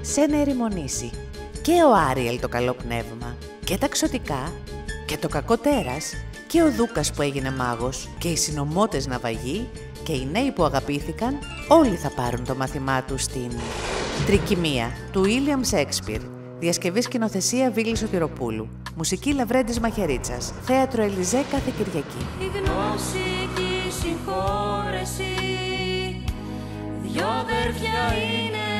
σε να ερημονήσει. Και ο Άριελ το καλό πνεύμα, και τα ξωτικά, και το κακό τέρας, και ο Δούκας που έγινε μάγος, και οι συνωμότες ναυαγοί, και οι νέοι που αγαπήθηκαν, όλοι θα πάρουν το μάθημά τους στην Τρικυμία του Ουίλιαμ Σέξπιρ. Διασκευή σκηνοθεσία Βίλη Σωτηροπούλου. Μουσική Λαβρέντης Μαχαιρίτσας. Θέατρο Ελιζέ κάθε Κυριακή. Η γνώση και η συγχώρεση, δυο αδέρφια είναι